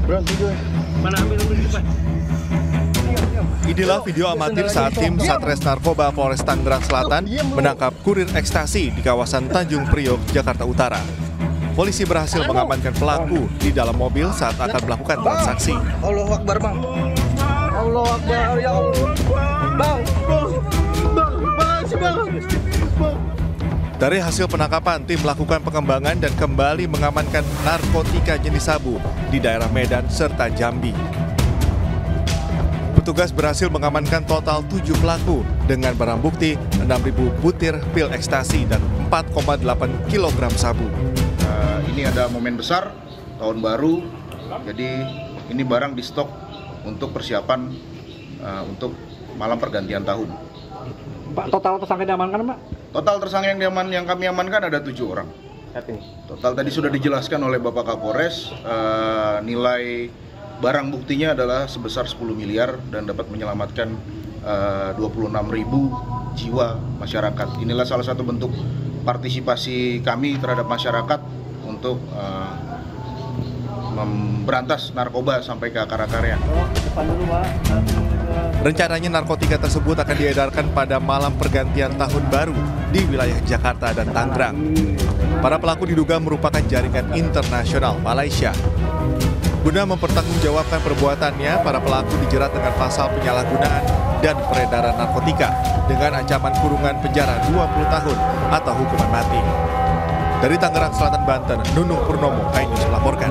Inilah video amatir saat tim Satres Narkoba Polres Tangerang Selatan menangkap kurir ekstasi di kawasan Tanjung Priok, Jakarta Utara. Polisi berhasil mengamankan pelaku di dalam mobil saat akan melakukan transaksi. Allahu Akbar, Bang. Allahu Akbar, ya Allah. Bang. Dari hasil penangkapan, tim melakukan pengembangan dan kembali mengamankan narkotika jenis sabu di daerah Medan serta Jambi. Petugas berhasil mengamankan total 7 pelaku dengan barang bukti 6.000 butir pil ekstasi dan 4,8 kg sabu. Ini ada momen besar, tahun baru, jadi ini barang di stok untuk persiapan untuk malam pergantian tahun. Pak, total tersangka diamankan, Pak? Total tersangka yang kami amankan ada 7 orang. Total tadi sudah dijelaskan oleh Bapak Kapolres, nilai barang buktinya adalah sebesar 10 miliar dan dapat menyelamatkan 26.000 jiwa masyarakat. Inilah salah satu bentuk partisipasi kami terhadap masyarakat untuk memberantas narkoba sampai ke akar-akarnya. Rencananya narkotika tersebut akan diedarkan pada malam pergantian tahun baru di wilayah Jakarta dan Tangerang. Para pelaku diduga merupakan jaringan internasional Malaysia. Guna mempertanggungjawabkan perbuatannya, para pelaku dijerat dengan pasal penyalahgunaan dan peredaran narkotika dengan ancaman kurungan penjara 20 tahun atau hukuman mati. Dari Tangerang Selatan, Banten, Nunung Purnomo, iNews melaporkan.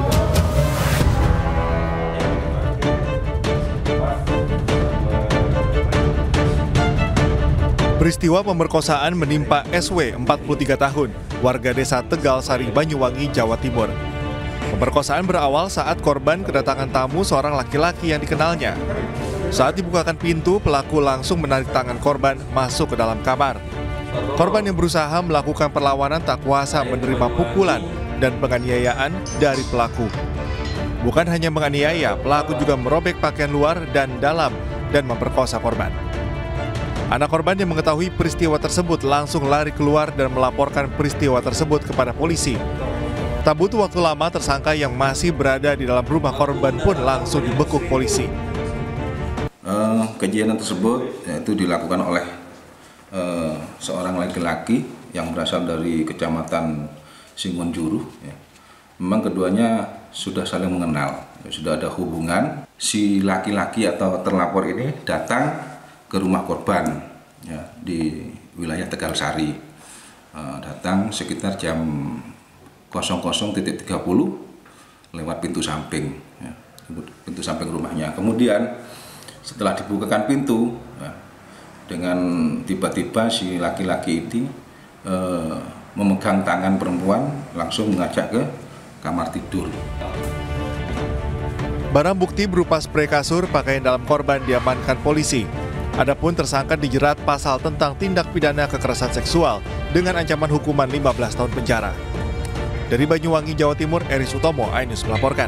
Peristiwa pemerkosaan menimpa SW 43 tahun, warga desa Tegal Sari, Banyuwangi, Jawa Timur. Pemerkosaan berawal saat korban kedatangan tamu seorang laki-laki yang dikenalnya. Saat dibukakan pintu, pelaku langsung menarik tangan korban masuk ke dalam kamar. Korban yang berusaha melakukan perlawanan tak kuasa menerima pukulan dan penganiayaan dari pelaku. Bukan hanya menganiaya, pelaku juga merobek pakaian luar dan dalam dan memperkosa korban. Anak korban yang mengetahui peristiwa tersebut langsung lari keluar dan melaporkan peristiwa tersebut kepada polisi. Tak butuh waktu lama, tersangka yang masih berada di dalam rumah korban pun langsung dibekuk polisi. Kejadian tersebut yaitu dilakukan oleh seorang laki-laki yang berasal dari Kecamatan Singonjuru. Memang keduanya sudah saling mengenal, sudah ada hubungan. Si laki-laki atau terlapor ini datang ke rumah korban di wilayah Tegal Sari. Datang sekitar jam 00.30 lewat pintu samping, pintu samping rumahnya. Kemudian setelah dibukakan pintu, dengan tiba-tiba si laki-laki ini memegang tangan perempuan, langsung mengajak ke kamar tidur. Barang bukti berupa sprei kasur pakaian dalam korban diamankan polisi. Adapun tersangka dijerat pasal tentang tindak pidana kekerasan seksual dengan ancaman hukuman 15 tahun penjara. Dari Banyuwangi, Jawa Timur, Eris Utomo, iNews melaporkan.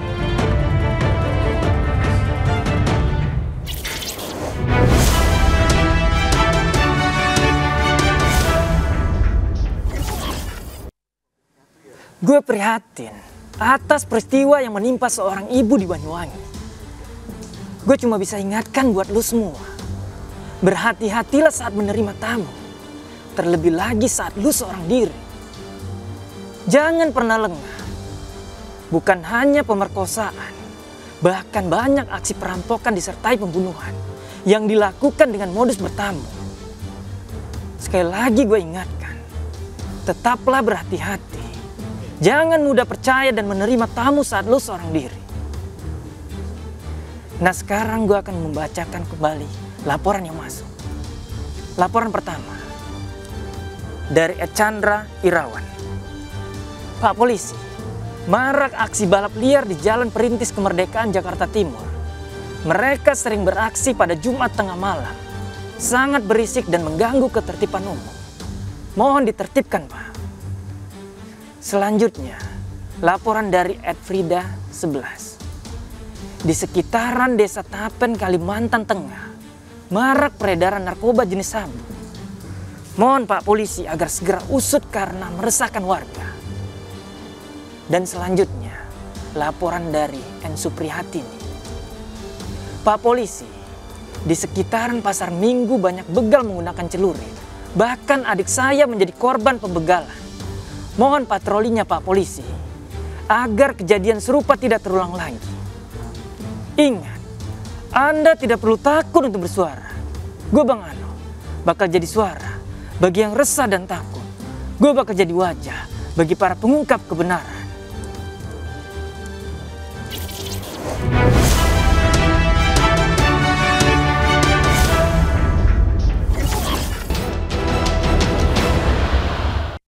Gue prihatin atas peristiwa yang menimpa seorang ibu di Banyuwangi. Gue cuma bisa ingatkan buat lu semua. Berhati-hatilah saat menerima tamu. Terlebih lagi saat lu seorang diri. Jangan pernah lengah. Bukan hanya pemerkosaan, bahkan banyak aksi perampokan disertai pembunuhan yang dilakukan dengan modus bertamu. Sekali lagi gue ingatkan, tetaplah berhati-hati. Jangan mudah percaya dan menerima tamu saat lu seorang diri. Nah, sekarang gue akan membacakan kembali laporan yang masuk. Laporan pertama dari Chandra Irawan. Pak Polisi, marak aksi balap liar di Jalan Perintis Kemerdekaan Jakarta Timur. Mereka sering beraksi pada Jumat tengah malam. Sangat berisik dan mengganggu ketertiban umum. Mohon ditertibkan, Pak. Selanjutnya, laporan dari Edfrida 11. Di sekitaran Desa Tapen, Kalimantan Tengah, marak peredaran narkoba jenis sabu. Mohon Pak Polisi agar segera usut karena meresahkan warga. Dan selanjutnya, laporan dari N. Supriyatini. Pak Polisi, di sekitaran Pasar Minggu banyak begal menggunakan celurit. Bahkan adik saya menjadi korban pembegalan. Mohon patrolinya Pak Polisi, agar kejadian serupa tidak terulang lagi. Ingat, Anda tidak perlu takut untuk bersuara. Gue Bang Ano, bakal jadi suara bagi yang resah dan takut. Gue bakal jadi wajah bagi para pengungkap kebenaran.